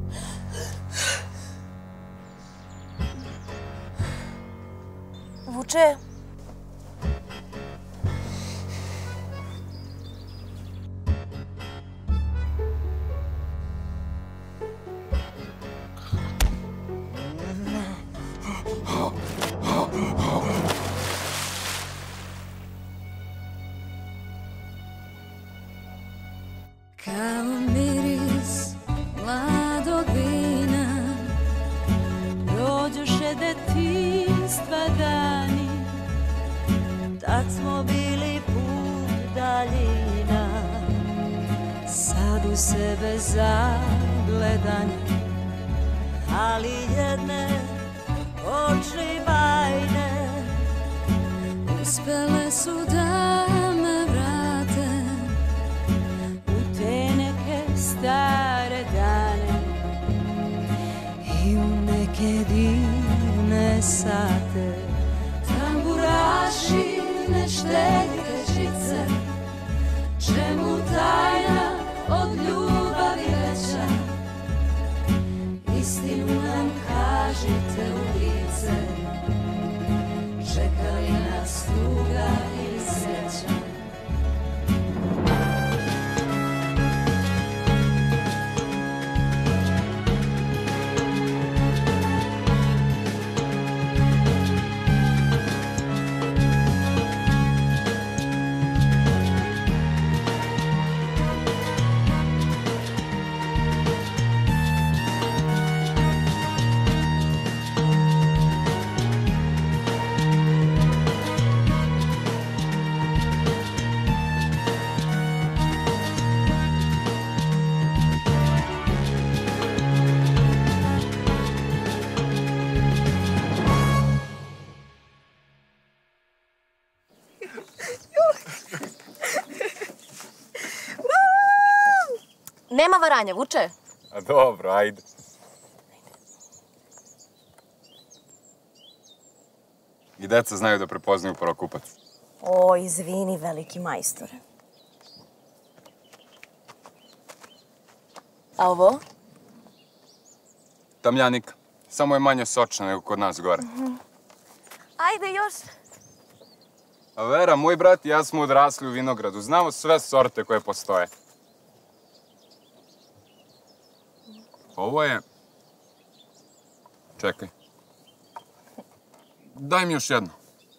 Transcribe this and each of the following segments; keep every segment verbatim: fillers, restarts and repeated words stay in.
Vuče. Kao miris mladog vina, dođoše detinjstva dani, tad smo bili put daljina, sad u sebe zagledani, ali jedne oči bajne uspele su da me vrate u te neke stare dane i u neke divne sate. Tamburaši ne štedite žice, čemu tajna od ljubavi veća, istinu nam kažite u lice, čeka li nas tuga ili sreća. Nema varanja, Vuče. A dobro, ajde. I deca znaju da prepoznaju prvokupac. O, izvini, veliki majstore. A ovo? Tamljanika. Samo je manje sočna nego kod nas gore. Ajde još. A Vera, moj brat i ja smo odrasli u vinogradu. Znamo sve sorte koje postoje. Ovo je... Čekaj. Daj mi još jedno.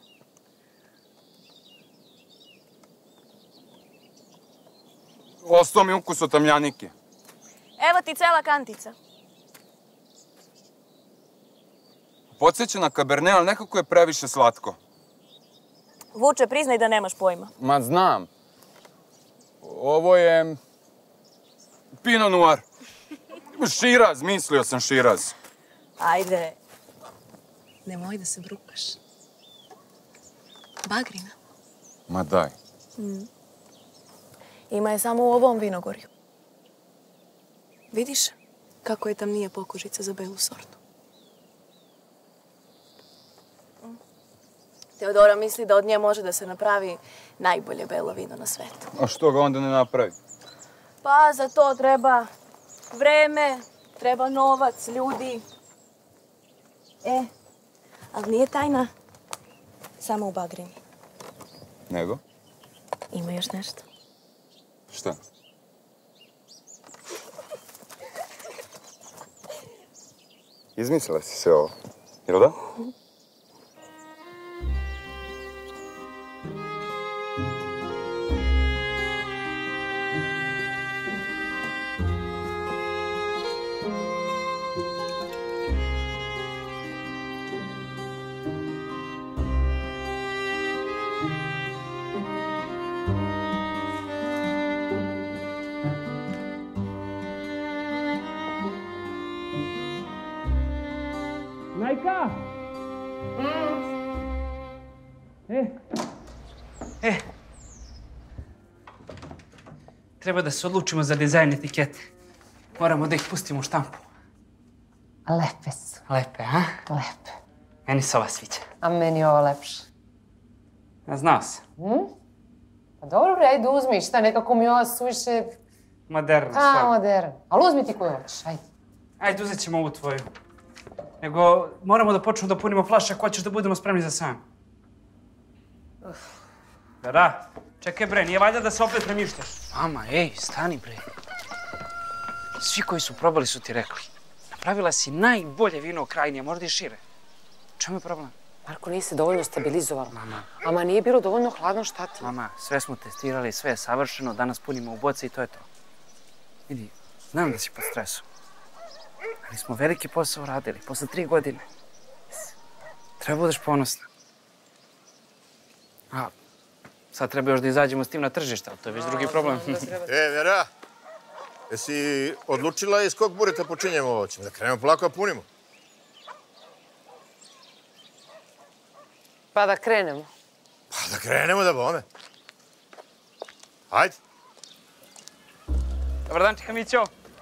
Ostao mi ukus od tamljanike. Evo ti cela kantica. Podsjeća na Cabernet, ali nekako je previše slatko. Vuče, priznaj da nemaš pojma. Ma znam. Ovo je... Pinot Noir. Širaz, mislio sam Širaz. Ajde. Nemoj da se brukaš. Bagrina. Ma daj. Ima je samo u ovom vinogorju. Vidiš kako je tamnija pokožica za belu sortu? Teodora misli da od nje može da se napravi najbolje belo vino na svetu. A što ga onda ne napravi? Pa za to treba vreme, treba novac, ljudi. E, ali nije tajna samo u bagrini. Nego? Ima još nešto. Šta? Izmislila si sve ovo, jel da? Majka! E, e, treba da se odlučimo za dizajn etikete. Moramo da ih pustimo u štampu. Lepe su. Lepe, a? Lepe. Meni se ova sviđa. A meni je ovo lepše. Ja znao sam. Hm? Pa dobro bre, ajde uzmi, šta, nekako mi ova suviše... Moderno, A, sve. modern. Ali uzmi ti koju hoćeš, ajde. Ajde, uzet ćemo ovu tvoju. Nego moramo da počnemo da punimo flaše ako hoćeš da budemo spremni za sam. Da, da. Čekaj bre, nije valjda da se opet premištaš. Mama, ej, stani bre. Svi koji su probali su ti rekli. Napravila si najbolje vino u Krajini, a možda i šire. U čemu je problem? Marko, nisi dovoljno stabilizovala. Mama. Ama nije bilo dovoljno hladno, šta ti? Mama, sve smo testirali, sve je savršeno, danas punimo u boce i to je to. Vidi, znam da si pod stresom. Ali smo veliki posao radili, posle tri godine. Treba budeš ponosna. A, sad treba još da izađemo s tim na tržište, ali to je već drugi problem. E, Vera, jesi odlučila iz kog bureta počinjemo ovo? Ćemo da krenemo polako, a punimo. Pa da krenemo. Pa da krenemo da bome. Hajde. Dobar dan, čeka Mićo.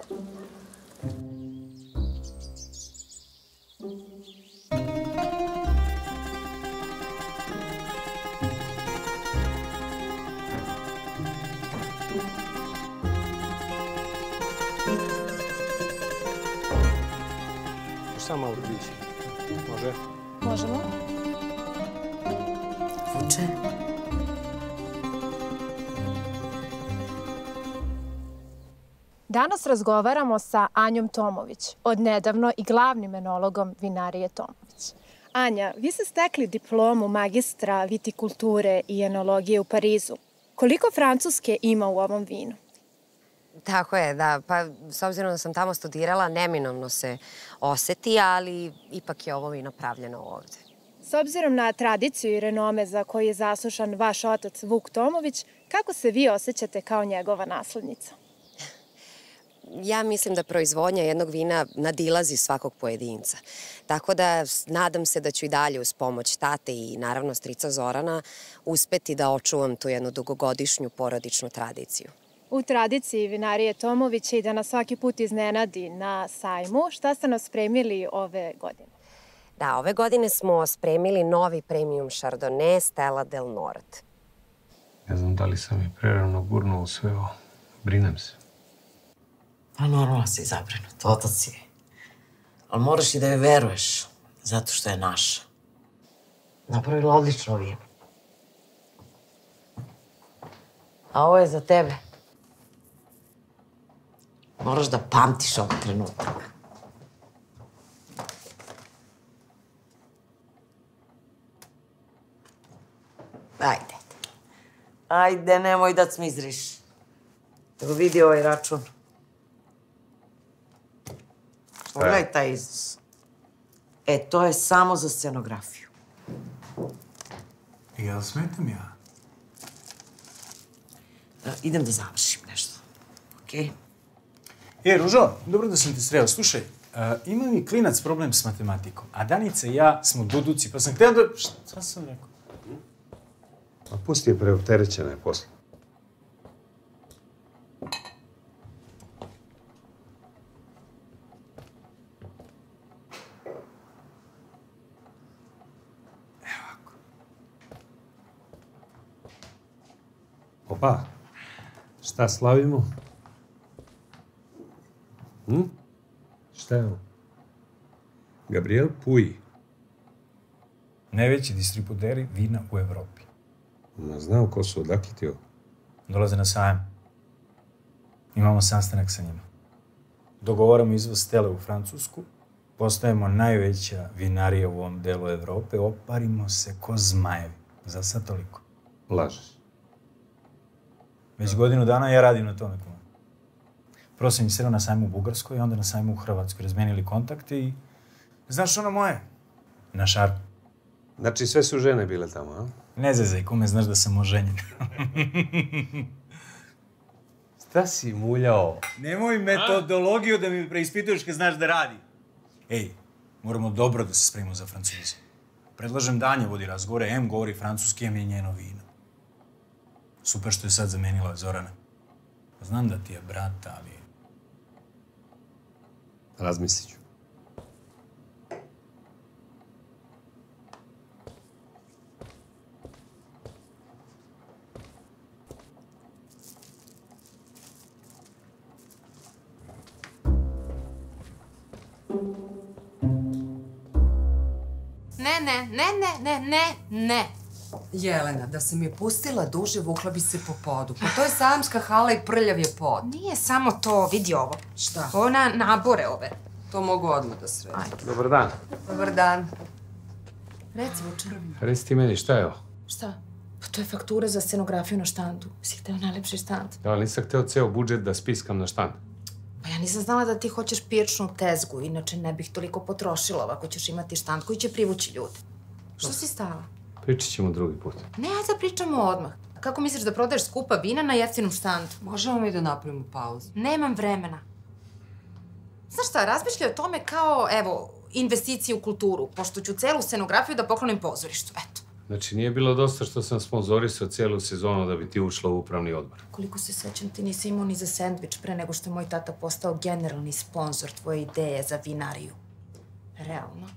Samo malo prići. Može? Možemo? Vuče. Danas razgovaramo sa Anjom Tomović, odnedavno i glavnim enologom vinarije Tomović. Anja, vi ste stekli diplomu magistra vitikulture i enologije u Parizu. Koliko francuske ima u ovom vinu? Tako je, da. Pa, s obzirom da sam tamo studirala, neminovno se oseti, ali ipak je ovo vino pravljeno ovde. S obzirom na tradiciju i renome za koji je zaslušan vaš otac Vuk Tomović, kako se vi osjećate kao njegova naslednica? Ja mislim da proizvodnja jednog vina nadilazi svakog pojedinca. Tako da nadam se da ću i dalje uz pomoć tate i naravno strica Zorana uspeti da očuvam tu jednu dugogodišnju porodičnu tradiciju. U tradiciji vinarije Tomović je i da nas svaki put iznenadi na sajmu. Šta ste nas spremili ove godine? Da, ove godine smo spremili novi premium Chardonnay Stella del Nord. Ne znam da li sam i prerano gurnuo u sve ovo. Brinem se. Pa normalno si zabrinut, otac je. Ali moraš i da joj veruješ, zato što je naša. Napravila odlično vino. A ovo je za tebe. Moraš da pamtiš ovaj trenutak. Ajde. Ajde, nemoj da cmizriš. Evo vidi ovaj račun. Pogledaj taj iznos. E, to je samo za scenografiju. Jel smetam ja? Idem da završim nešto. Okej? E, Ružo, dobro da sam te sreo. Slušaj, ima mi klinac problem s matematikom, a Danica i ja smo duduci, pa sam htio da... Šta sam rekao? Pa pusti je, preopterećena je posle. Opa, šta slavimo? Hm? Šta je ovo? Gabriel Puy. Najveći distributeri vina u Evropi. Ma znam ko su, odakle ti ovo? Dolaze na sajam. Imamo sastanak sa njima. Dogovaramo izvoz Stele u Francusku. Postajemo najveća vinarija u ovom delu Evrope. Oparimo se ko zmajevi. Za sad toliko. Lažeš. Već godinu dana ja radim na tome. Prvo sam im sreo na sajmu u Bugarskoj, onda na sajmu u Hrvatskoj. Razmenili kontakte i... Znaš ono moje? Na šarp. Znači sve su žene bile tamo, a? Ne zezaj, kume, znaš da sam oženjen. Šta si muljao? Nemoj metodologiju da mi preispituješ kad znaš da radi. Ej, moramo dobro da se spremimo za Francuze. Predlažem da Anja vodi razgovore, em govori francuski, em je njeno vino. Super što je sad zamenila Zorana. Znam da ti je brat, ali... Razmislit ću. Ne, ne, ne, ne, ne, ne, ne. Jelena, da se mi je pustila duže, vukla bi se po podu. Pa to je samska hala i prljav je pod. Nije samo to, vidi ovo. Šta? Ovo na nabore ove. To mogu odmah da sredim. Dobar dan. Dobar dan. Reci, Vuče. Reci ti meni, šta je ovo? Šta? Pa to je faktura za scenografiju na štandu. Si hteo najlepši štand. Ja, ali nisam hteo ceo budžet da spiskam na štand. Pa ja nisam znala da ti hoćeš pijačnu tezgu, inače ne bih toliko potrošila ovako ćeš imati štand koji će privući ljude. Što si stala? Pričat ćemo drugi put. Ne, ajde da pričamo odmah. Kako misliš da prodaješ skupa vina na jeftinom štandu? Možemo mi da napravimo pauzu? Nemam vremena. Znaš šta, razmišljaj o tome kao, evo, investicije u kulturu, pošto ću celu scenografiju da poklonim pozorištu, eto. Znači, nije bilo dosta što sam sponzorisao cijelu sezonu da bi ti ušla u upravni odbor. Koliko se sećam, ti nisi imao ni za sendvič pre nego što je moj tata postao generalni sponsor tvoje ideje za vinariju. Realno.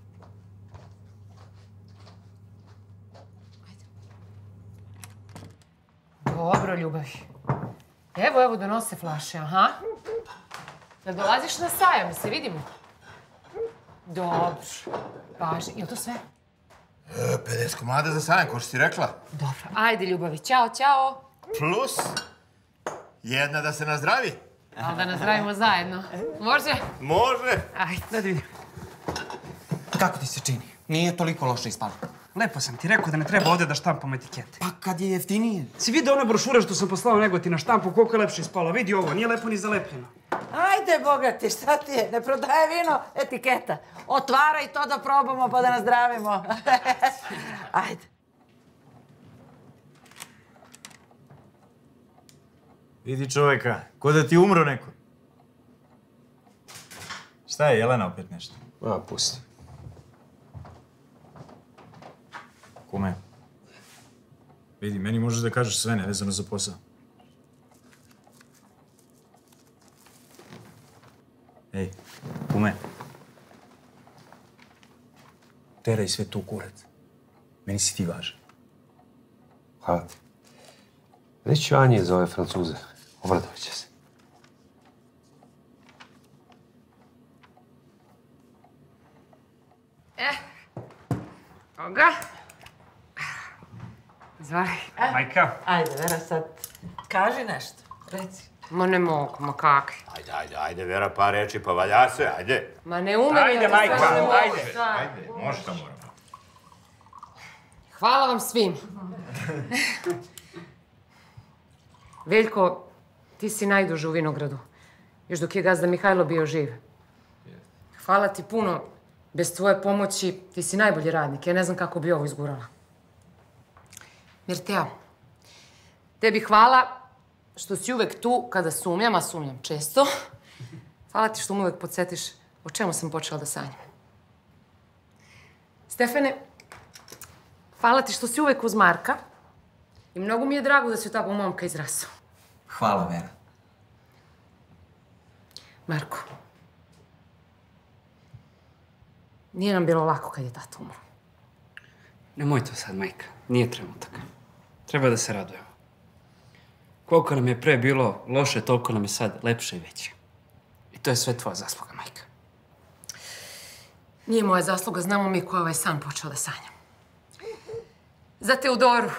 Dobro, ljubavi. Evo, evo, donose flaše, aha. Da dolaziš na sajam, se vidimo? Dobro. Važi. Je li to sve? pedeset komada za sajam, ko što si rekla. Dobro. Ajde, ljubavi. Ćao, ćao. Plus, jedna da se nazdravi. Ali da nazdravimo zajedno. Može? Može. Ajde. Da vidim. Kako ti se čini? Nije toliko loše ispalo. Lepo sam ti rekao da ne treba ovde da štampamo etikete. Pa kad je jeftinije? Si vidio one brošure što sam poslao Negoti na štampu, koliko je lepše ispalo? Vidi ovo, nije lepo ni zalepljeno. Ajde, bogati, šta ti je? Ne prodaje vino, etiketa. Otvaraj to da probamo pa da nazdravimo. Ajde. Vidi čoveka, ko da ti umro neko. Šta je, Jelena opet nešto? A, pusti. Kume, vidi, meni možeš da kažeš sve nevezano za posao. Ej, kume. Teraj sve tu kurac. Meni si ti važan. Hvala ti. Reći ću Anje za ove Francuze. Obradovat će se. E, koga? Zvaj. Majka. Ajde, Vera, sad kaži nešto. Reci. Ma ne mogu, ma kakvi. Ajde, ajde, ajde, Vera, par reči, pa valja se, ajde. Ma ne umem. Ajde, ja to majka, stvarno ne mogu, ajde. šta? Ajde, može šta moramo. Hvala vam svim. Veljko, ti si najduže u Vinogradu. Još dok je gazda Mihajlo bio živ. Hvala ti puno. Bez tvoje pomoći ti si najbolji radnik. Ja ne znam kako bi ovo izgurala. Mirtea, tebi hvala što si uvek tu kada sumnjam, a sumnjam često. Hvala ti što me uvek podsjetiš o čemu sam počela da sanjam. Stefane, hvala ti što si uvek uz Marka i mnogo mi je drago da si tako momka izrasao. Hvala, Vera. Marko, nije nam bilo lako kad je tata umro. Nemoj to sad, majka. Nije trenutak. Treba da se radujemo. Koliko nam je pre bilo loše, toliko nam je sad lepše i veće. I to je sve tvoja zasluga, majka. Nije moja zasluga, znamo mi ko je ovaj san počeo da sanjam. Za Teodoru.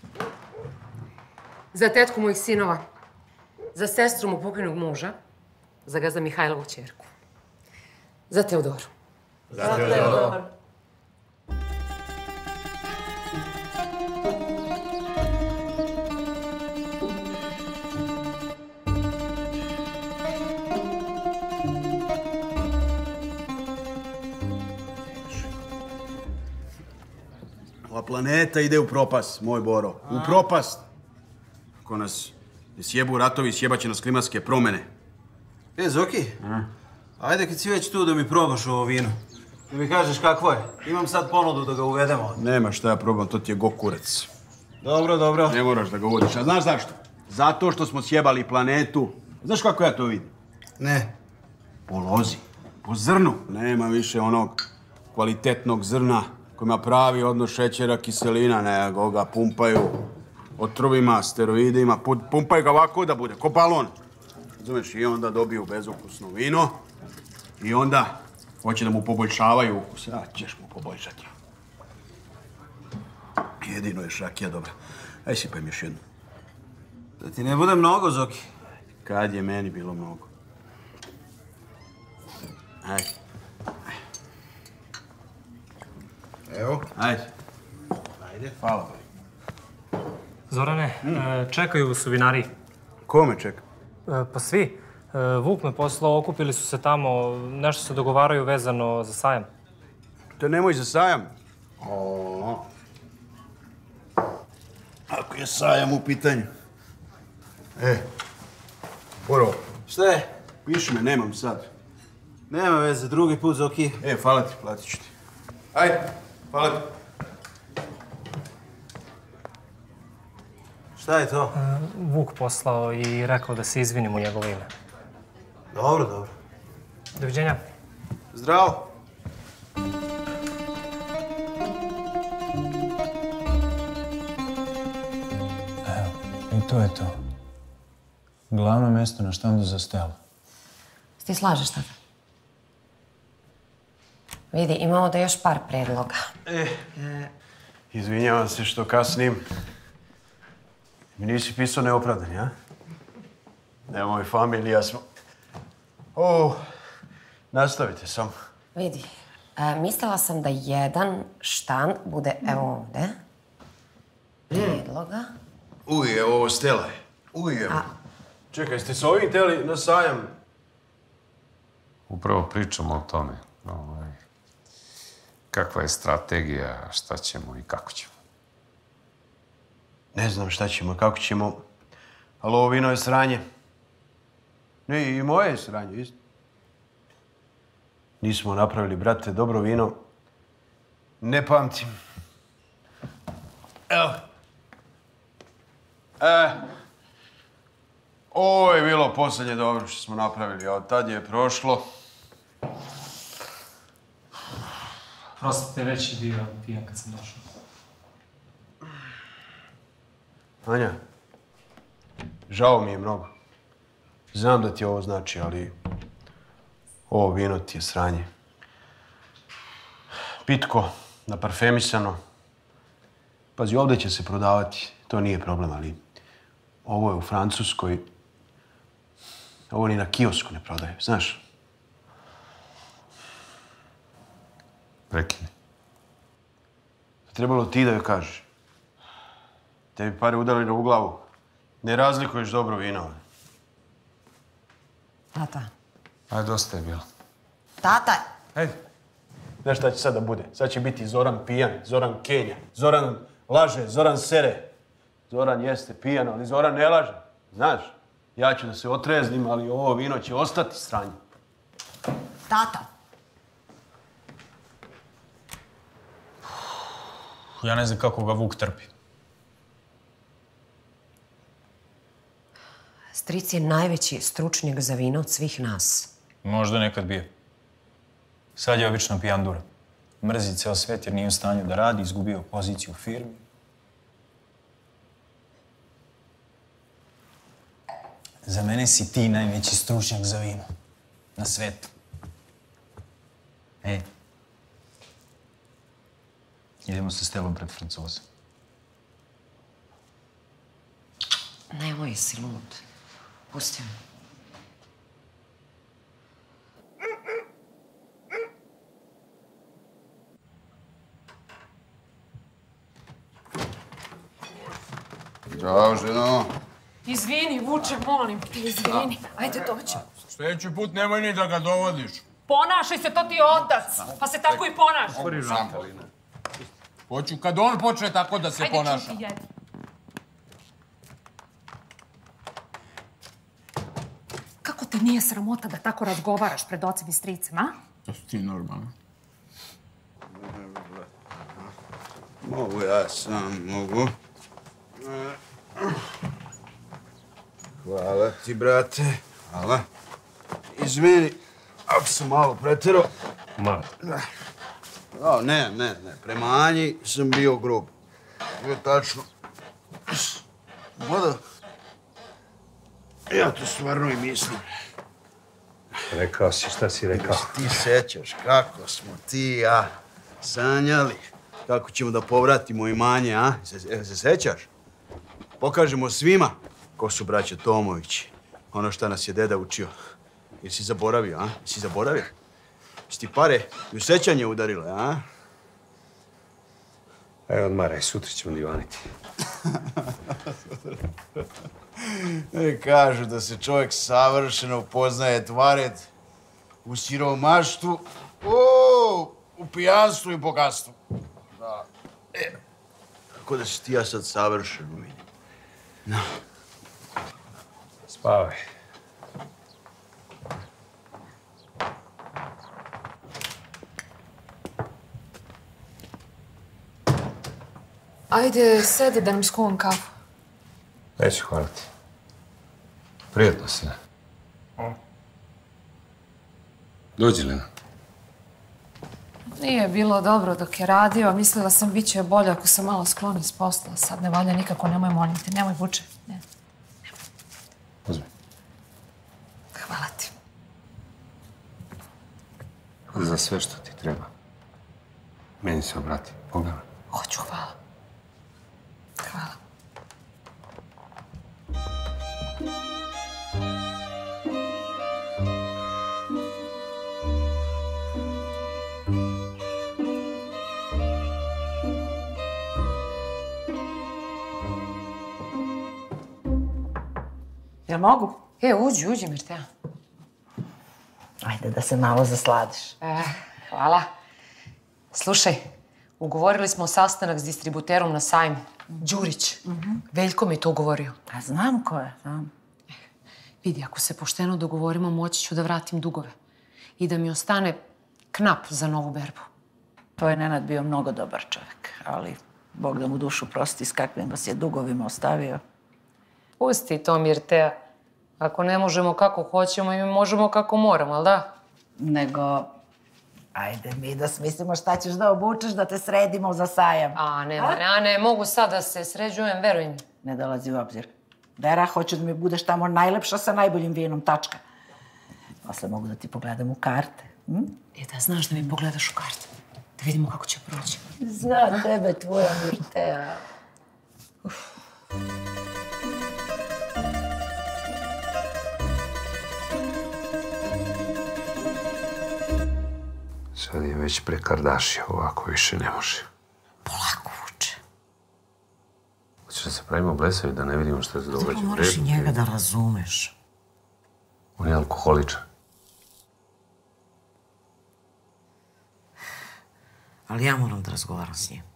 Za tetku mojih sinova. Za sestru mu pokojnog muža. Za gazda Mihajlovu ćerku. Za Teodoru. Za Teodoru. Ova planeta ide u propast, moj Boro. U propast. Ako nas ne sjebu ratovi, sjebaće nas klimatske promjene. E, Zoki, ajde kad si već tu da mi probaš ovo vino. Da mi kažeš kakvo je. Imam sad ponudu da ga uvedemo. Nema šta ja probam, to ti je gokurac. Dobro, dobro. Ne moraš da ga uvodiš. A znaš zašto? Zato što smo sjebali planetu. Znaš kako ja to vidim? Ne. Po lozi, po zrnu. Nema više onog kvalitetnog zrna koji ima pravi odnos šećera, kiselina, nego ga pumpaju otrovima, steroidima, pumpaju ga ovako da bude, ko balon. Razumeš, i onda dobiju bezukusno vino i onda Hoće da mu poboljšavaju ukus. A, ćeš mu poboljšati. Jedino je šakija dobra. Aj sipaj mi još jednu. Da ti ne bude mnogo, Zoki. Kad je meni bilo mnogo. Ajde. Evo. Ajde. Ajde. Hvala. Zorane, e, čekaju u suvinariji. Ko me čeka? E, pa svi. E, Vuk me poslao, okupili su se tamo, nešto se dogovaraju vezano za sajam. To nemoj za sajam. O. Ako je sajam u pitanju. E, Boro. Šta je? Piši me, nemam sad. Nema veze, drugi put, Zoki. E, hvala ti, platit ću ti. Ajde, hvala ti. Šta je to? E, Vuk poslao i rekao da se izvinim u njegovo ime. Dobro, dobro. Doviđenja. Zdravo. Evo, i to je to. Glavno mjesto na štandu za Stelu. Ti slažeš tada? Vidi, imamo da još par predloga. E, izvinjavam se što kasnim. Mi nisi pisao neopravdani, a? Nemoj, familija smo. O, nastavite samo. Vidi, e, mislila sam da jedan štand bude evo ovde. Predloga. Uj, evo ovo Stela je. Uj, evo. Čekaj, ste s ovim htjeli na sajam? Upravo pričamo o tome. Ovaj, kakva je strategija, šta ćemo i kako ćemo. Ne znam šta ćemo, kako ćemo, ali ovo vino je sranje. Ne, i moje je sranje, isto. Nismo napravili, brate, dobro vino. Ne pamtim. Evo. E, ovo je bilo posljednje dobro što smo napravili, a od tad je prošlo. Prostite, već je bio pijan kad sam došao. Anja, žao mi je mnogo. Znam da ti ovo znači, ali ovo vino ti je sranje. Pitko, naparfemisano. Pazi, ovdje će se prodavati, to nije problem, ali ovo je u Francuskoj. Ovo ni na kiosku ne prodaju, znaš? Prekini. Trebalo ti da joj kažeš. Tebi pare udali u glavu. Ne razlikuješ dobro vino. Tata. Ajde, dosta je bilo. Tata! Ajde. Znaš šta će sad da bude? Sad će biti Zoran pijan, Zoran Kenja. Zoran laže, Zoran sere. Zoran jeste pijan, ali Zoran ne laže. Znaš, ja ću da se otreznim, ali ovo vino će ostati sranje. Tata! Ja ne znam kako ga Vuk trpi. Stric je najveći stručnjak za vino od svih nas. Možda nekad bio. Sad je obično pijan dura. Mrzi ceo svet jer nije u stanju da radi, izgubio poziciju u firmi. Za mene si ti najveći stručnjak za vino. Na svetu. Ej. Idemo sa Stelom pred Francuza. Nemoj, si lud. Pusti me. Ćao, ženo. Izvini, Vuče, molim te, izvini. Ajde, doći. Sljedeći put nemoj ni da ga dovodiš. Ponašaj se, to ti je otac. Pa se tako i ponašaj. Hoću kad on počne tako da se Ajde, ponaša. čuti, jedi. Kako te nije sramota da tako razgovaraš pred ocem i stricem, a? To su ti normalno. Mogu ja sam, mogu. Hvala ti, brate. Hvala. Izvini, ako sam malo pretjerao. Malo. O, ne, ne, ne. Prema Anji sam bio grub. Bio tačno. Voda. Ja to stvarno i mislim. Rekao si šta si rekao. Ti sećaš kako smo ti i ja sanjali kako ćemo da povratimo imanje, a? Se, se sećaš? Pokažemo svima ko su braća Tomovići. Ono što nas je deda učio. Jer si zaboravio, a? Si zaboravio? Si ti pare i u sećanje udarile, a? Evo, odmaraj, sutra ćemo divaniti. E, kažu da se čovjek savršeno upoznaje tvaret u siromaštvu, o, u pijanstvu i bogatstvu. Da. E, tako da si ti ja sad savršeno vidim. No. Spavaj. Ajde, sedi da nam skuvam kafu. Neću, hvala ti. Prijetno si. Dođi, Lena. Nije bilo dobro dok je radio. Mislila sam bit će bolje ako se malo skloni s posla. Sad ne valja nikako, nemoj molim te, nemoj vuče. Ne. Uzmi. Hvala ti. Za sve što ti treba. Meni se obrati. Pogledaj. Hoću, hvala. Hvala. Jel mogu? E, uđi, uđi, Mirtea. Ajde da se malo zasladiš. E, hvala. Slušaj, ugovorili smo sastanak s distributerom na sajmu. Đurić. Veljko mi je to ugovorio. A znam ko je, znam. Vidi, ako se pošteno dogovorimo, moći ću da vratim dugove. I da mi ostane knap za novu berbu. To je Nenad bio mnogo dobar čovjek, ali Bog da mu dušu prosti s kakvim vas je dugovima ostavio. Pusti to, Mirtea. Ako ne možemo kako hoćemo, i mi možemo kako moramo, ali da? Nego, ajde mi da smislimo šta ćeš da obučeš, da te sredimo za sajam. A, ne, a ne, mogu sad da se sređujem, veruj mi. Ne dolazi u obzir. Vera, hoću da mi budeš tamo najlepša sa najboljim vinom, tačka. Posle mogu da ti pogledam u karte. Hm? E, da znaš da mi pogledaš u karte. Da vidimo kako će proći. Zna tebe tvoja Mirtea. Uf. Sad je već prekardašio, ovako više ne može. Polako vuče. Hoćeš da se pravimo blesavi da ne vidimo što se događa? Zato moraš i njega da razumeš. On je alkoholičan. Ali ja moram da razgovaram s njim.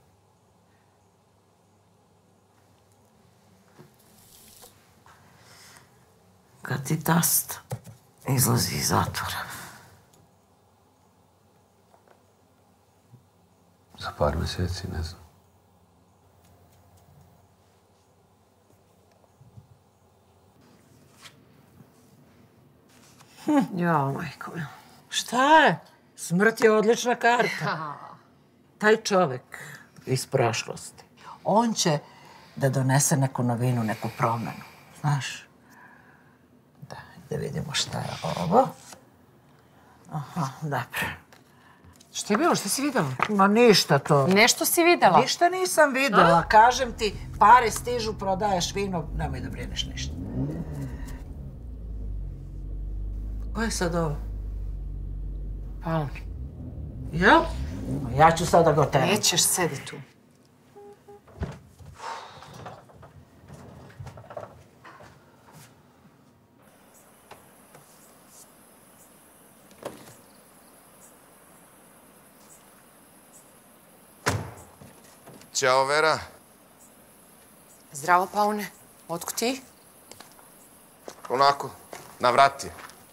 Kad ti tast izlazi iz zatvora. Za par mjeseci, ne znam. Hm, jao, majko mila. Šta je? Smrt je odlična karta. Taj čovek iz prošlosti, on će da donese neku novinu, neku promenu. Znaš? Da, da vidimo šta je ovo. Aha, dobro. Šta je bilo? Šta si videla? Ma ništa to. Nešto si videla? Ništa nisam videla. Kažem ti, pare stižu, prodaješ vino, nemoj da brineš ništa. Ko je sad ovo? Paun. Jel? Ja ću sada ga teram. Nećeš, sedi tu. Ćao, Vera. Zdravo, Paune. Otkud ti? Onako, na vrati.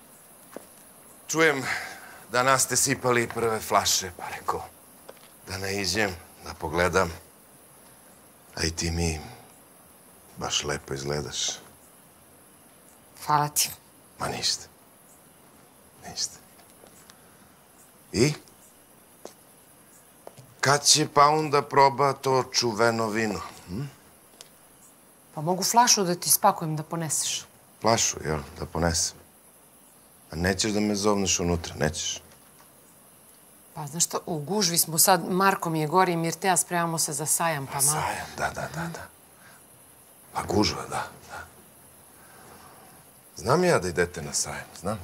Čujem da nas ste sipali prve flaše, pa reko da ne iđem, da pogledam. A i ti mi baš lepo izgledaš. Hvala ti. Ma ništa. Ništa. I? Kad će Paun da proba to čuveno vino? Hm? Pa mogu flašu da ti spakujem da poneseš. Flašu, jel? Da ponesem. A nećeš da me zovneš unutra, nećeš? Pa, znaš što, u gužvi smo sad, Marko mi je gori i Mirtea, spremamo se za sajam, pa malo... Sajam, da, da, da, da. Pa gužva, da, da. Znam ja da idete na sajam, znam.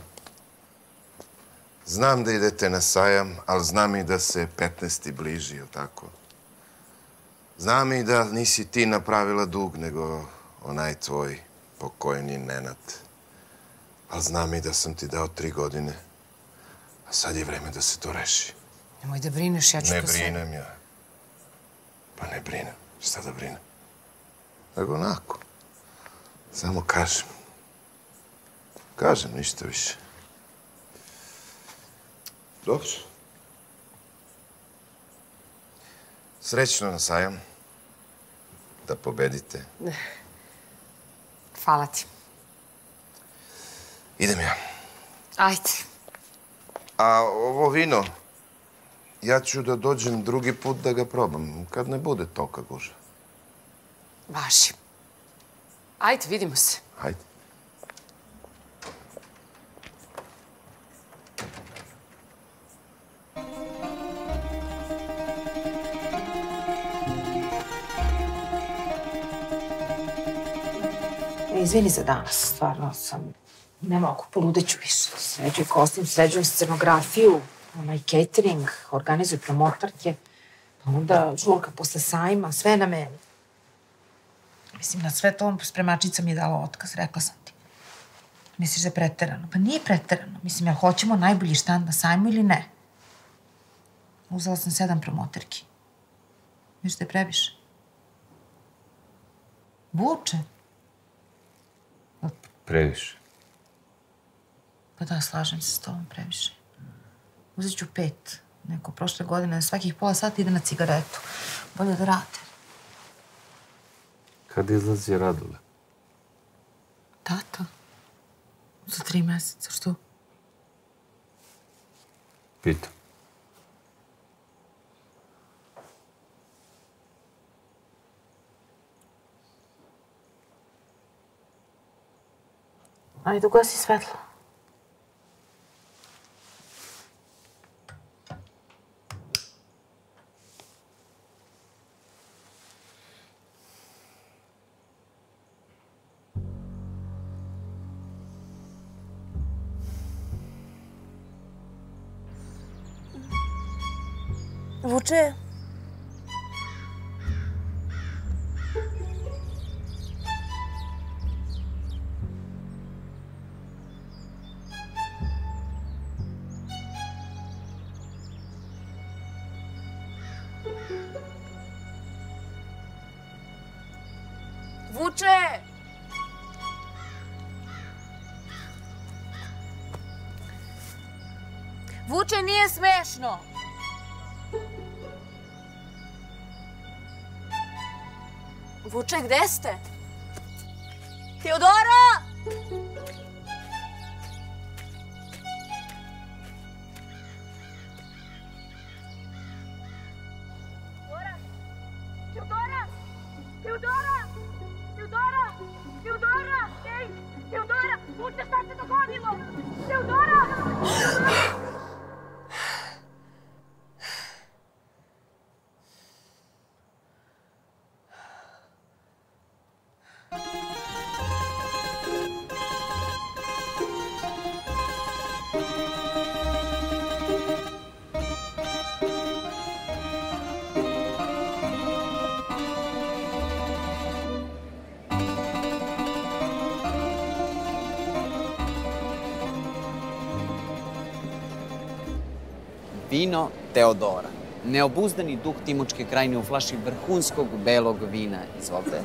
Znam da idete na sajam, ali znam i da se petnaesti bliži, jel' tako? Znam i da nisi ti napravila dug, nego onaj tvoj pokojni Nenad. Ali znam i da sam ti dao tri godine, a sad je vreme da se to reši. Nemoj da brineš, ja ću to sve... Ne brinem ja. Pa ne brinem. Šta da brinem? Nego onako. Samo kažem. Kažem, ništa više. Dobro. Srećno na sajam. Da pobedite. Hvala ti. Idem ja. Ajde. A ovo vino, ja ću da dođem drugi put da ga probam, kad ne bude toka gužva. Važi. Ajde, vidimo se. Ajde. Izvini za danas, stvarno sam... Ne mogu, poludeću više. Sređuj kostim, sređuj scenografiju, onaj catering, organizuj promotorke, pa onda žurka posle sajma, sve na meni. Mislim, na sve to spremačica mi je dala otkaz, rekla sam ti. Misliš da je preterano? Pa nije preterano. Mislim, jel hoćemo najbolji štand na sajmu ili ne? Uzela sam sedam promoterki. Misliš da je previše? Vuče. Previše. Pa da, slažem se s tobom, previše. Uzet ću pet. Neko prošle godine, svakih pola sata ide na cigaretu. Bolje da rade. Kad izlazi Radule? Tata. Za tri meseca, što? Pitam. Ajde, ugasi svetlo. Vuče? Vuče! Vuče, nije smešno! Vuče, gde ste? Teodora! Teodora! Teodora! Teodora! Teodora! Ej! Teodora! Vuče, šta se dogodilo? Teodora! Vino Teodora. Neobuzdani duh Timočke krajine u flaši vrhunskog belog vina. Izvolite.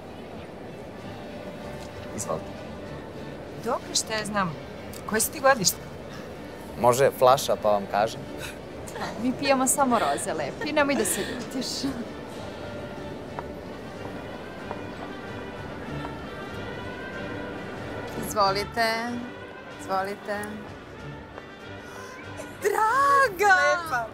Izvolite. Dobro, šta ja znam. Koje si ti godište? Može flaša, pa vam kažem. Mi pijemo samo roze, lepi. Nemoj da se ljutiš. Izvolite. Izvolite. Draga! Lepa.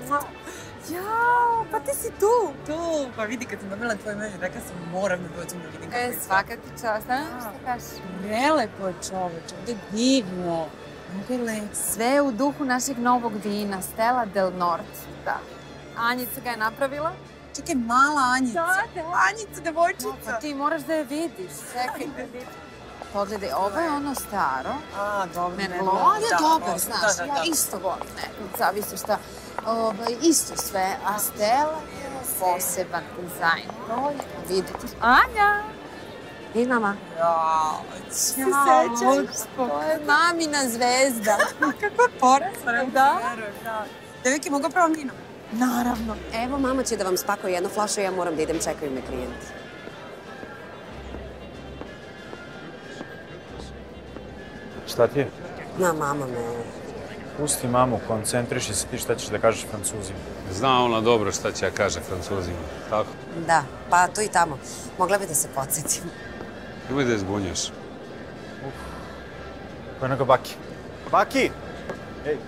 Jao, pa ti si tu. Tu, pa vidi kad sam dobila tvoje međe, rekla sam moram da dođem da vidim kako E, je svaka ti čast, a? Šta kažeš? Prelepo je čoveč, ovdje je divno. Sve u duhu našeg novog vina, Stella del Nord. Da. Anjica ga je napravila. Čekaj, mala Anjica. Da, da. Anjica, devojčica. Pa ti moraš da je vidiš. Čekaj. Pogledaj, ovo je ono staro. A, dobro. Merlot je dobar, znaš. Ja isto volim nekog, zavisi šta. Isto sve. A Stella je poseban dizajn. To je, vidite. Anja! I mama. Jao, se sećaš? To je mamina zvezda. Kako je porasla. Da? Devojke, mogu pravo vino? Naravno. Evo, mama će da vam spakuje jednu flašu, ja moram da idem, čekaju me klijenti. Šta ti je? Na, mama me... Pusti mamu, koncentriši se ti šta ćeš da kažeš Francuzima. Zna ona dobro šta će ja kaže Francuzima, tako? Da, pa tu i tamo. Mogla bi da se podsjetim. Nemoj da je zbunjaš. Ko je nego Baki? Baki! Ej!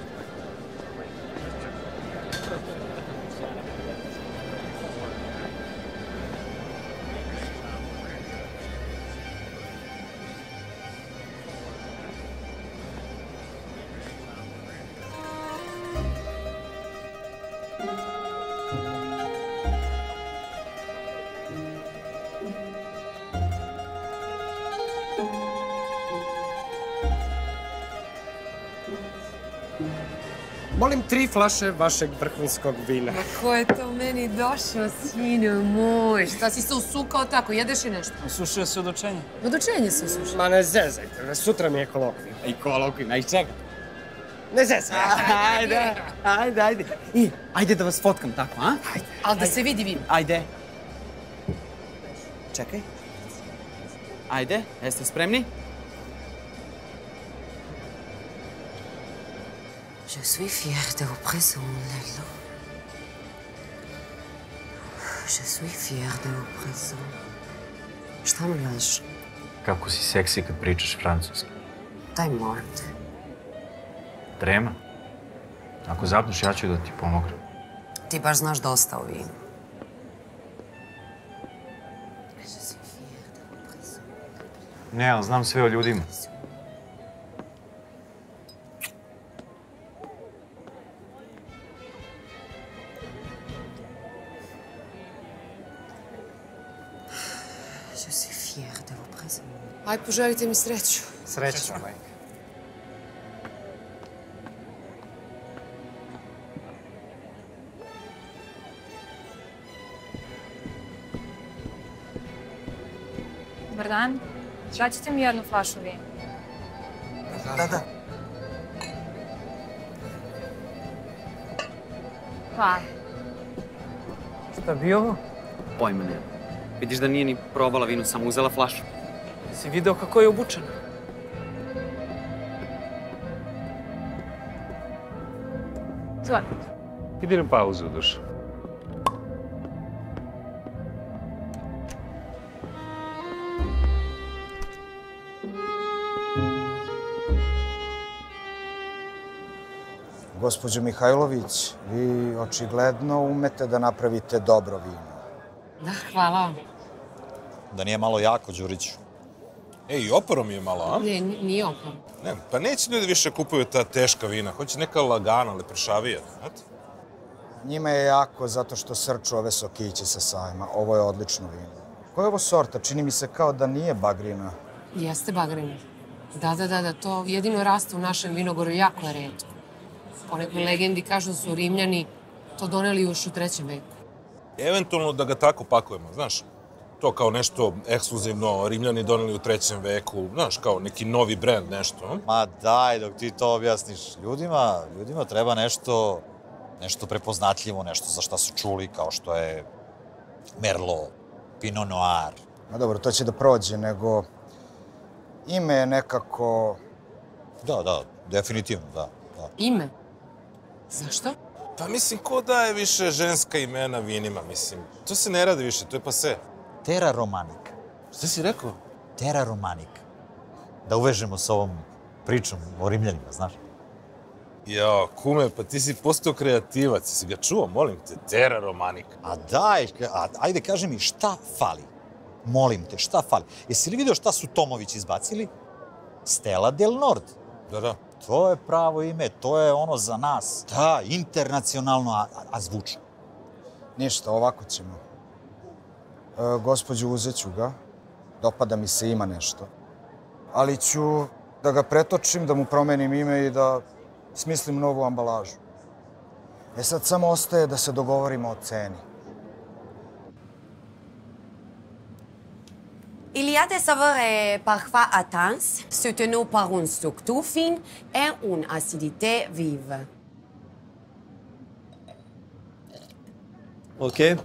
Molim tri flaše vašeg vrhunskog vina. Ma ko je to meni došao, sinu moj? Šta si se usukao tako? Jedeš i nešto? Usušio se od učenja. Od učenja se usušio? Ma ne zezajte, sutra mi je kolokvij. I kolokvij, a i čega? Ne zezajte. Ajde, ajde, ajde. I, ajde da vas fotkam tako, a? Ajde. Ali da se vidi vino. Ajde. Čekaj. Ajde, jeste spremni? Je suis fière de vous présenter, Lelo. Je suis fière de vous présenter. Šta mi gledaš? Kako si seksi kad pričaš francuski. Daj, molim te. Trema. Ako zapneš, ja ću da ti pomognem. Ti baš znaš dosta o vinu. Ne, ali znam sve o ljudima. Je suis fière de vous présenter. Aj, poželite mi sreću. Sreću, majka. Dobar dan. Daćete mi jednu flašu vina. Da, da. Hvala. Šta bi ovo? Pojma nema. Vidiš da nije ni probala vinu, samo uzela flašu. Si video kako je obučena? Zvodite. Idi na pauzu, duša. Gospođo Mihajlović, vi očigledno umete da napravite dobro vino. Da, hvala vam. Da nije malo jako, Đuriću. Ej, i oporo mi je malo, a? Ne, nije oporo. Ne, pa neće ljudi više kupuju ta teška vina. Hoće neka lagana, lepršavija, znate? Njima je jako zato što srču ove sokiće sa sajma. Ovo je odlično vino. Koja je ovo sorta? Čini mi se kao da nije bagrina. Jeste bagrina. Da, da, da, da, to jedino raste u našem vinogoru, jako je retko. Po nekoj legendi kažu da su Rimljani to doneli još u trećem veku. Eventualno da ga tako pakujemo, znaš? To kao nešto ekskluzivno, Rimljani doneli u trećem veku, znaš, kao neki novi brend, nešto. Ma daj, dok ti to objasniš. Ljudima, ljudima treba nešto, nešto prepoznatljivo, nešto za šta su čuli, kao što je Merlot, Pinot Noir. Ma dobro, to će da prođe, nego ime je nekako... Da, da, definitivno, da. da. Ime? Zašto? Pa mislim, ko daje više ženska imena vinima, mislim. To se ne radi više, to je pase. Terra Romanica. Šta si rekao? Terra Romanica. Da uvežemo s ovom pričom o Rimljanima, znaš? Jao, kume, pa ti si postao kreativac, si ga čuo, molim te, Terra Romanica. A daj, a, ajde kaži mi šta fali? Molim te, šta fali? Jesi li vidio šta su Tomović izbacili? Stella del Nord. Da, da. To je pravo ime, to je ono za nas. Da, internacionalno, a, a zvučno. Ništa, ovako ćemo. E, gospođu, uzet ću ga. Dopada mi se, ima nešto. Ali ću da ga pretočim, da mu promenim ime i da smislim novu ambalažu. E sad samo ostaje da se dogovorimo o ceni. Il y a des saveurs euh, parfois intenses, soutenues par une structure fine et une acidité vive. Ok. Et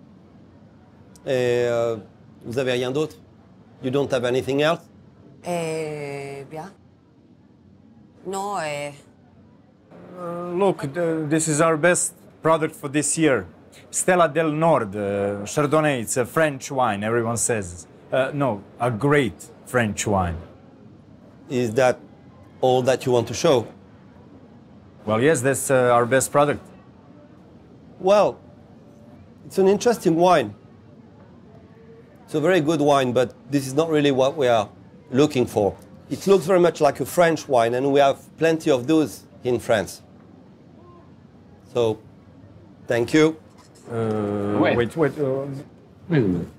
euh, vous avez rien d'autre? You don't have anything else? Eh bien. No, eh. Uh, look, th this is our best product for this year. Stella del Nord, uh, Chardonnay. It's a French wine, everyone says. Uh, no, a great French wine. Is that all that you want to show? Well, yes, that's uh, our best product. Well, it's an interesting wine. It's a very good wine, but this is not really what we are looking for. It looks very much like a French wine, and we have plenty of those in France. So, thank you. Uh, wait, wait, wait. Uh, wait a minute.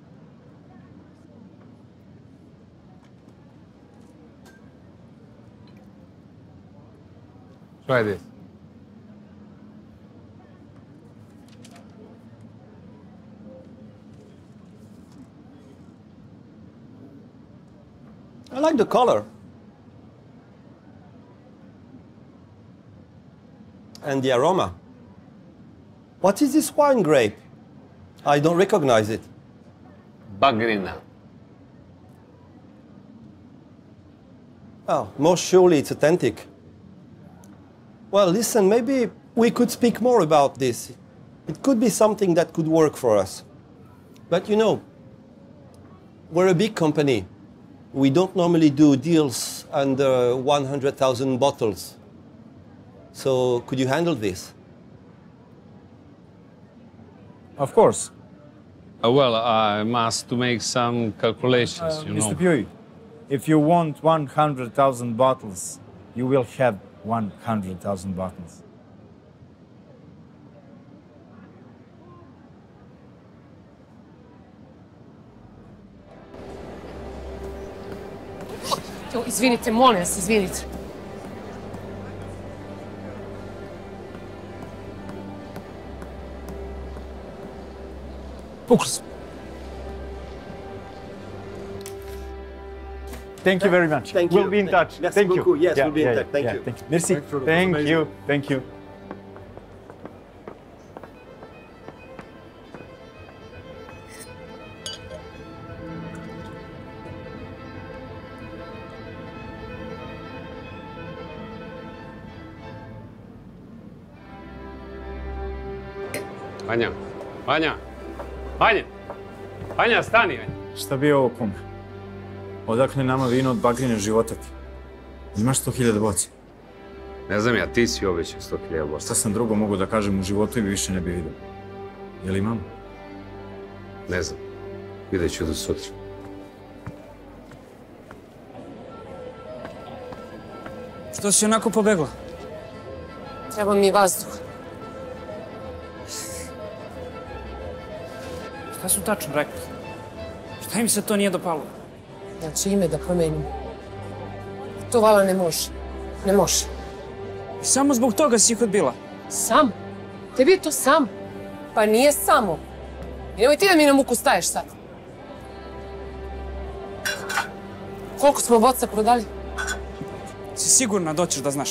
Try this. I like the color. And the aroma. What is this wine grape? I don't recognize it. Bagrina. Oh, most surely it's authentic. Well, listen, maybe we could speak more about this. It could be something that could work for us. But you know, we're a big company. We don't normally do deals under one hundred thousand bottles. So could you handle this? Of course. Uh, well, I must to make some calculations, Uh, you Mister know. Puy, if you want one hundred thousand bottles, you will have one hundred thousand bottles. Jo, izvinite, molim vas, izvinite. Pukli smo. Thank you very much. Thank we'll you. be in touch. Merci Thank you. beaucoup. Yes, we'll be in touch. Thank you. Thank you. Merci. Thanks for the Thank information. you. Thank you. Vanja, Vanja, Vanja, Vanja, stani, Vanja. Šta bi ovo, kume? Odakle nama vino od bagrine života ti? Imaš sto hiljada boca. Ne znam ja, ti si obećao sto hiljada boca. Šta sam drugo mogu da kažem u životu i više ne bi vidio? Je li imam? Ne znam, vidjet ću do sutra. Što si onako pobegla? Treba mi vazduh. Šta su tačno rekli? Šta im se to nije dopalo? Znači ime da promenim. To vala ne može. Ne može. I samo zbog toga si ih odbila? Sam? Tebi je to sam? Pa nije samo. I nemoj ti da mi na muku staješ sad. Koliko smo boca prodali? Si sigurna da hoćeš da znaš?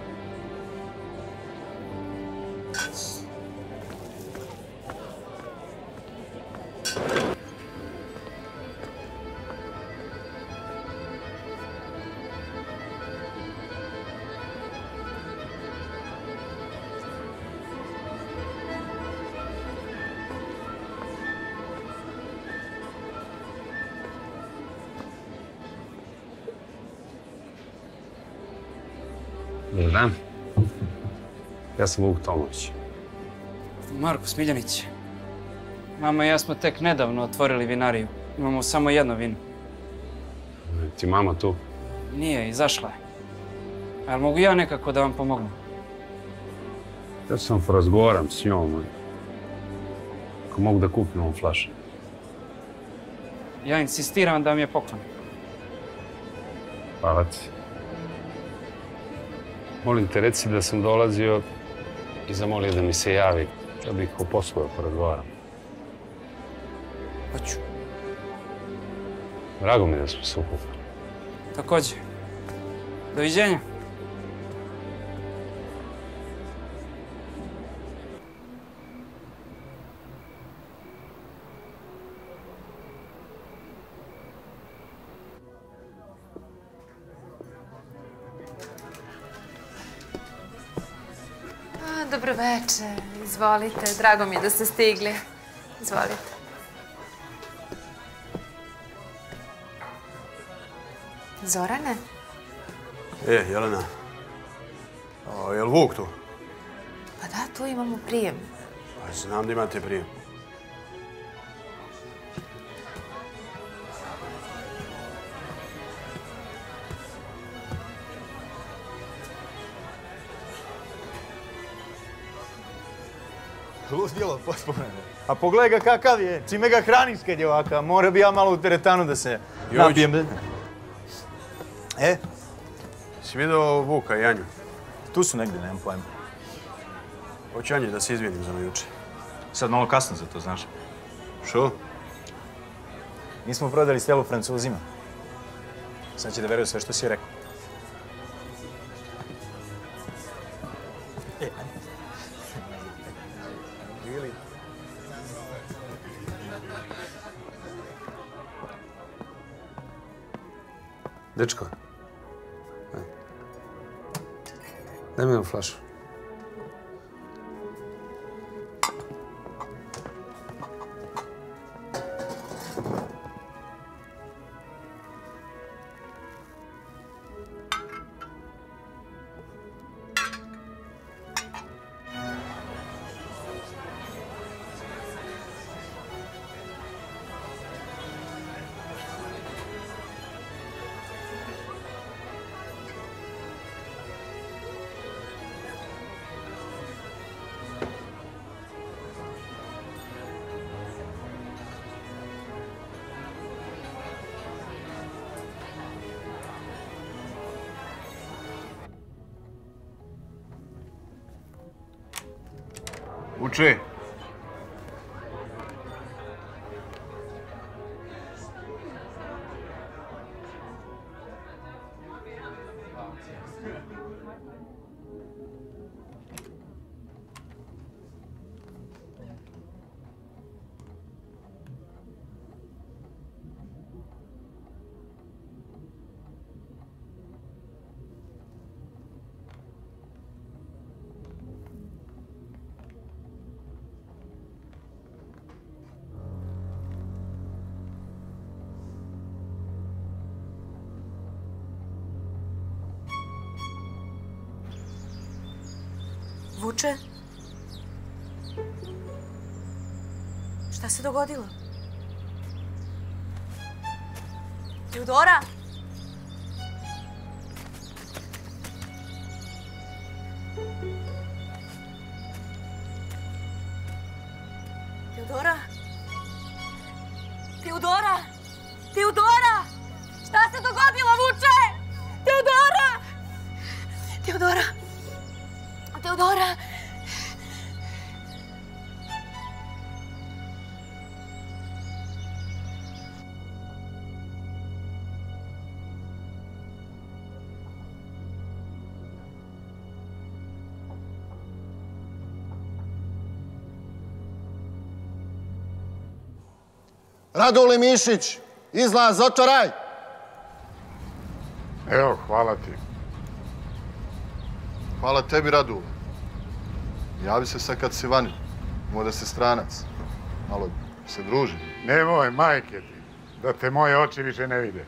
Dobar dan. Ja sam Vuk Tomović. Marko Smiljanić. Mama i ja smo tek nedavno otvorili vinariju. Imamo samo jedno vino. Ti mama tu? Nije, izašla je. Ali mogu ja nekako da vam pomognem? Ja sam porazgovaram s njom. Ako mogu da kupim ovom flaše. Ja insistiram da mi je poklon. Hvala ti. Molim te, reci da sam dolazio i zamolio da mi se javi. Da bih o poslu da porazgovaram. Hoću. Drago mi je da smo se upoznali. Takođe. Doviđenja. Dobro veče, izvolite. Drago mi je da ste stigli. Izvolite. Zorane? E, Jelena. A, je li Vuk tu? Pa da, tu imamo prijem. Pa znam da imate prijem. Ludilo potpuno. A pogledaj ga kakav je, čime ga hraniš kad je ovaka, mora bi ja malo u teretanu da se napijem. E? Si vidio Vuka i Anju? Tu su negdje, nemam pojma. Hoću Anji da se izvinim za ono juče. Sad malo kasno za to, znaš. Što? Mi smo prodali Stelu Francuzima. Sad će da veruju sve što si rekao. E, ajde. Ili... Dečko, daj mi jednu flašu. Uči. Vuče? Šta se dogodilo? Teodora? Teodora? Teodora? Teodora? Šta se dogodilo, Vuče? Teodora? Teodora? Teodora! Radule Mišić, izlaz, otvaraj! Evo, hvala ti. Hvala tebi, Radule. Javi se sad kad si vani. Moj da si stranac. Malo se druži. Nemoj, majke ti, da te moje oči više ne vide.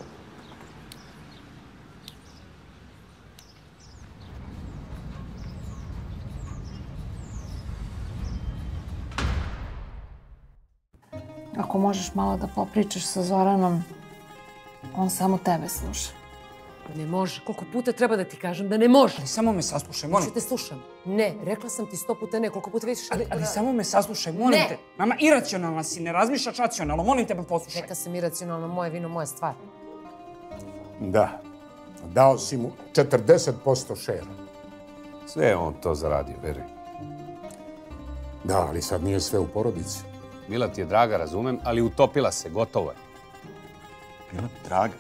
Ako možeš malo da popričaš sa Zoranom, on samo tebe sluša. Ne može. Koliko puta treba da ti kažem da ne može? Ali samo me saslušaj, molim. Neću te slušam. Ne, rekla sam ti sto puta ne. Koliko puta vidiš... Ali, ali samo me saslušaj, molim te. Mama, iracionalna si, ne razmišljaš racionalno. Molim te, poslušaj. Neka sam iracionalna, moje vino, moja stvar. Da. Dao si mu četrdeset posto šera. Sve je on to zaradio, veruj. Da, ali sad nije sve u porodici. Mila ti je draga, razumem, ali utopila se, gotovo je. Mila ti draga?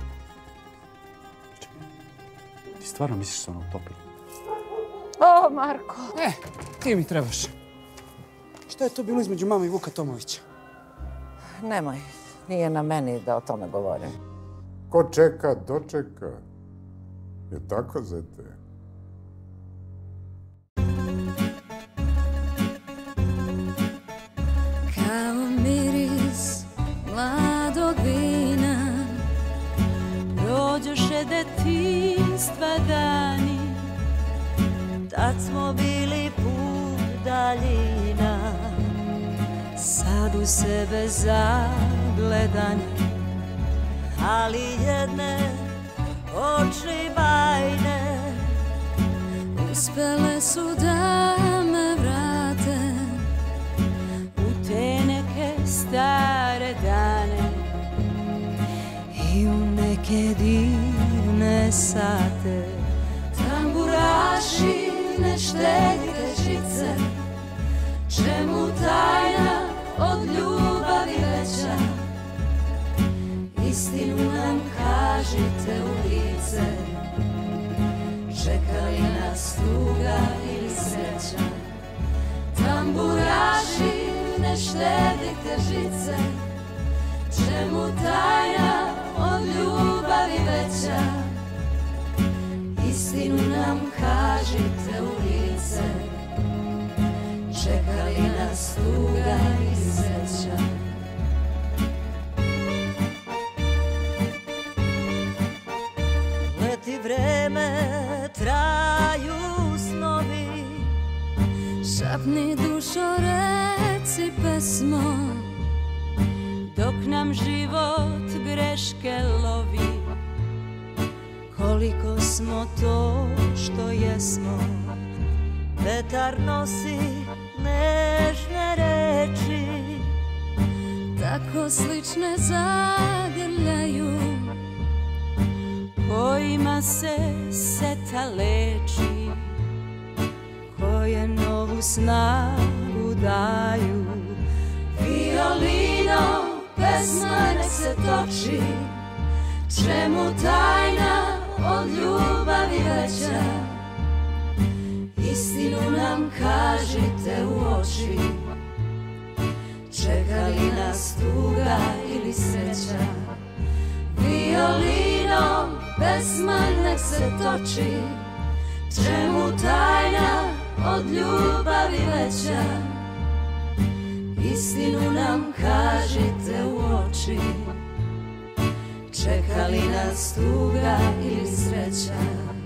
Ti stvarno misliš da se ona utopila? O, Marko. E, ti mi trebaš. Šta je to bilo između mama i Vuka Tomovića? Nemoj, nije na meni da o tome govorim. Ko čeka, dočeka. Je tako, zete? Kao miris mladog vina, prođoše detinjstva dani, tad smo bili put daljina, sad u sebe zagledani, ali jedne oči bajne uspele su da me vrate u te neke stare dane i u neke divne sate. Tamburaši, ne štedite žice, čemu tajna od ljubavi veća? Istinu nam kažite u lice, čeka li nas tuga ili sreća? Tamburaši, ne štedite žice, čemu tajna od ljubavi veća? Istinu nam kažite u lice, čeka li nas tuga ili sreća? Leti vreme, traju snovi, šapni dušo, reci pesmo, dok nam život greške lovi. Koliko smo to što jesmo, vetar nosi nežne reči, tako slične zagrljaju, kojima se seta leči, koje novu snagu daju. Violinom pesma nek se toči, čemu tajna od ljubavi veća? Istinu nam kažite u oči, čeka li nas tuga ili sreća? Violinom pesma nek se toči, čemu tajna od ljubavi veća? Istinu nam kažite u oči, čeka li nas tuga ili sreća?